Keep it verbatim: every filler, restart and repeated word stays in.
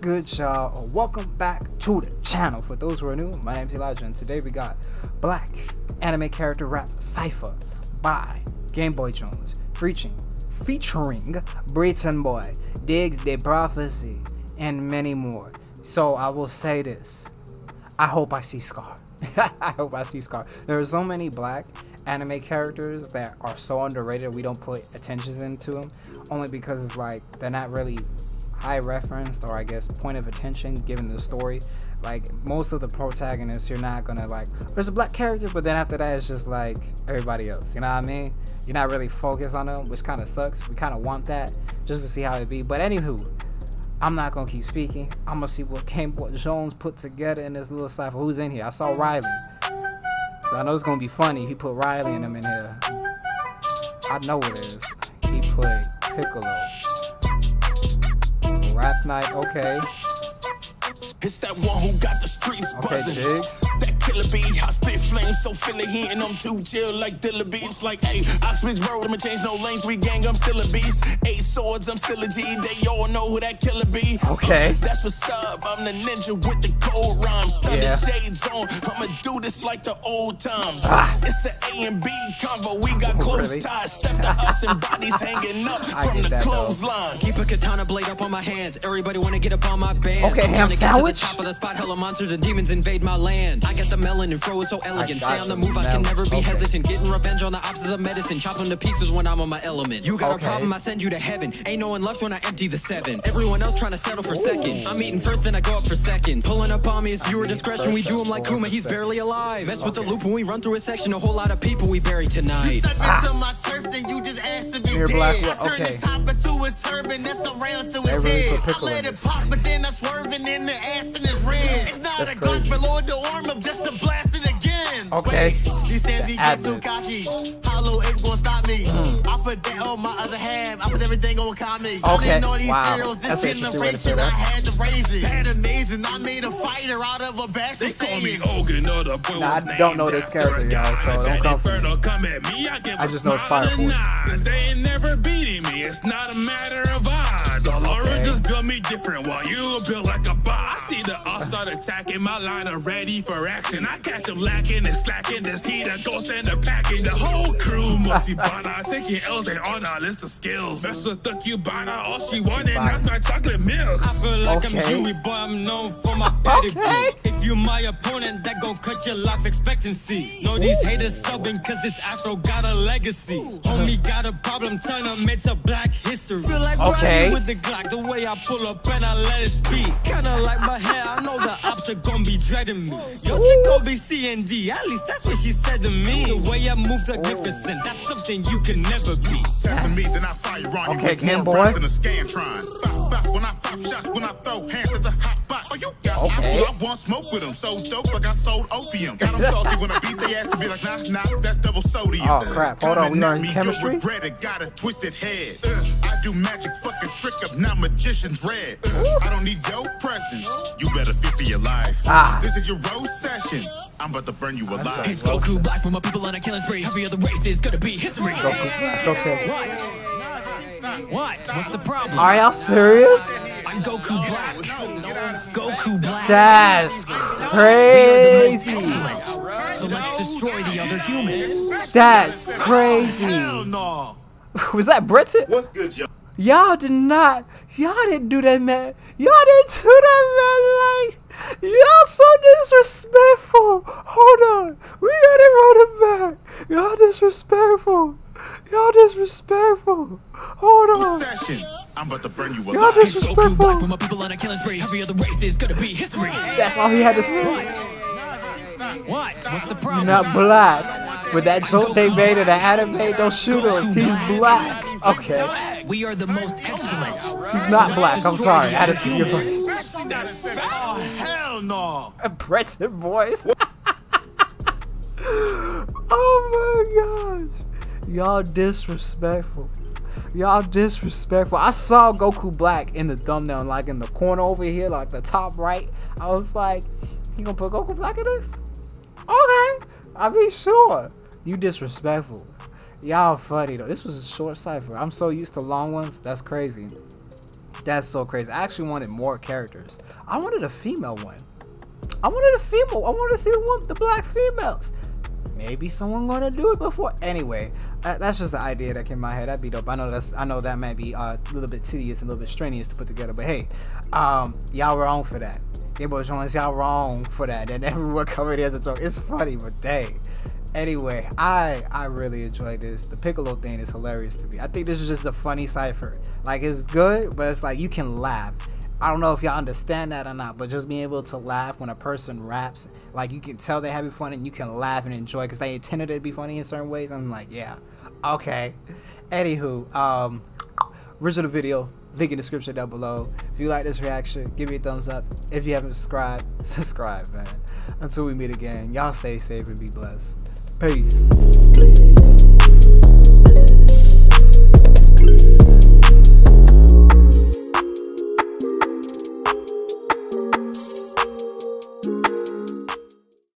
good, y'all? Welcome back to the channel. For those who are new, my name's Elijah, and today we got Black Anime Character Rap Cypher by Game Boy Jones, featuring featuring Britain Boy, Diggs the Prophecy, and many more. So I will say this: I hope I see Scar. I hope I see Scar. There are so many Black anime characters that are so underrated we don't put attention into them, only because it's like they're not really high referenced, or I guess point of attention given the story. Like most of the protagonists, you're not gonna like, there's a black character, but then after that it's just like everybody else, you know what I mean? You're not really focused on them, which kind of sucks. We kind of want that just to see how it be. But anywho, I'm not gonna keep speaking. I'm gonna see what Game Boy Jones put together in this little cipher. Who's in here? I saw Riley, so I know it's gonna be funny. He put Riley and them in here. I know it is. He put Piccolo. Rap Night, okay. It's that one who got the streets buzzing. Okay, Diggs. That killer bee, I spit flames so Philly he and I'm too chill like Dilla B. It's like, hey, Oxbridge Road, I'ma change no lanes, we gang, I'm still a beast. Eight swords, I'm still a G, they all know who that killer be. Okay. That's what's up, I'm the ninja with the cold rhymes. Thunder Yeah. shades on, I'ma do this like the old times. Ah. It's an A and B convo, we got close Really? ties. Step to us and bodies hanging up I from get the that, though. clothesline. Keep a katana blade up on my hands. Everybody wanna get up on my band. Okay, I'm ham trying to get sandwich? To the top of the spot, hella monsters and demons invade my land. I got the melon and throw it so elegant. got Stay on the the move, I can melon. never be Okay. hesitant. Getting revenge on the opposites of medicine. Chopping the pizzas when I'm on my element. You got Okay. a problem, I send you to heaven. Ain't no one left when I empty the seven. Everyone else trying to settle for second. I'm eating first, then I go up for seconds. Pulling up on me is viewer discretion. We do him like Kuma, he's barely alive. That's with the loop when we run through a section. A whole lot of people we bury tonight. Ah. My turf, then you just asked to be You're dead. Black, I turn okay. this top into a turban that's around to They his really head. put I Piccolo let in it this. pop, but then I swerving in the ass and it's red. It's not That's a gun, crazy. but Lord the arm up just to blast it again. Okay. Wait, he said he get too ad-libs. cocky. Hollow ain't gonna stop me. I put that on my other half. I put everything on comedy. I Okay. didn't know these Wow. cereals. That's This an interesting way to say generation, that. I had to raise it. That amazing. I made a fighter out of a bag. They call me Hogan or the boy. Nah, I don't know this character, y'all, so don't come for me. Come at me, I, give I a just know it's smile Fire and Force. nods. They ain't never beating me. It's not a matter of odds. Laura Okay. just built me different while you built like a boss. I see the offside attacking my line are ready for action. I catch them lacking and slacking. This heat a ghost in the packing. The whole crew must be bana. Taking L's they on our list of skills. Mess with the Cubana. All she wanted Cubana. not my chocolate milk. I feel like Okay. I'm Huey, but I'm known for my pedigree. Okay. If you my opponent, that gon' cut your life expectancy. Know these haters subbing cause this afro got a legacy. Homie got a problem, turn them into black history. Feel like Okay. riding with the Glock, the way I pull up and I let it speak. Kinda like my hair, I know the ops are gon' be dreading me. Yo, she gon' be C and D, at least that's what she said to me. The way I move magnificent, that's something you can never be. Testing me, then I fire on you Okay, with Game more Boy. rounds than a Scantron. Bop, bop, when I pop shots, when I throw hands, it's a hot bot. Oh, you got Okay. I want smoke with them. So dope, like I sold opium. Got them salty when I beat their ass to be like, nah, nah, that's double sodium. Oh, crap. Hold on, we Coming are at in me, chemistry? you'll regret it, got a twisted head. Uh, I do magic, fucking trick up, now magician's red. Uh, I don't need your presence. You better fit for your life. Ah. This is your road session. I'm about to burn you alive. It's Goku Black with my people on a killing spree. Every other race is gonna be history. Goku Black, okay. What? What? What's the problem? Are y'all serious? I'm Goku Black. Goku Black. That's crazy. Excellent. So let's destroy the other humans. That's crazy. Hell no. Was that Britain? What's good, y'all? Y'all did not. Y'all didn't do that, man. Y'all didn't do that, man. Like, y'all so disrespectful. Hold on. We gotta run it back. Y'all disrespectful. Y'all disrespectful. Hold on. Session. I'm about to burn you Y'all alive. It's Goku Black with disrespectful. my people on a killing spree. Every other race is gonna be history. That's all he had to say. What? What's the problem? Not black. With that joke they made in the anime, don't shoot him. He's black. Okay. We are the most excellent. He's not black. I'm sorry. I had to see your voice. Oh, hell no. Breton boys. Oh my gosh. Y'all disrespectful. Y'all disrespectful. I saw Goku Black in the thumbnail, like in the corner over here, like the top right. I was like, you gonna put Goku Black in this? Okay. I mean, sure. You disrespectful. Y'all funny though. This was a short cipher. I'm so used to long ones. That's crazy. That's so crazy. I actually wanted more characters. I wanted a female one. I wanted a female. I wanted to see the one, the black females. Maybe someone gonna do it before. Anyway, that, that's just the idea that came in my head. That'd be dope. I know that's. I know that might be uh, a little bit tedious and a little bit strenuous to put together. But hey, um, y'all wrong for that. Game Boy Jones, y'all wrong for that. And everyone coming here as a joke. It's funny, but dang. Anyway, I I really enjoyed this. The Piccolo thing is hilarious to me. I think this is just a funny cipher. Like, it's good, but it's like you can laugh. I don't know if y'all understand that or not, but just being able to laugh when a person raps, like, you can tell they're having fun and you can laugh and enjoy because they intended it to be funny in certain ways. I'm like, yeah, okay. Anywho, um, original video, link in the description down below. If you like this reaction, give me a thumbs up. If you haven't subscribed, subscribe, man. Until we meet again, y'all stay safe and be blessed. Peace.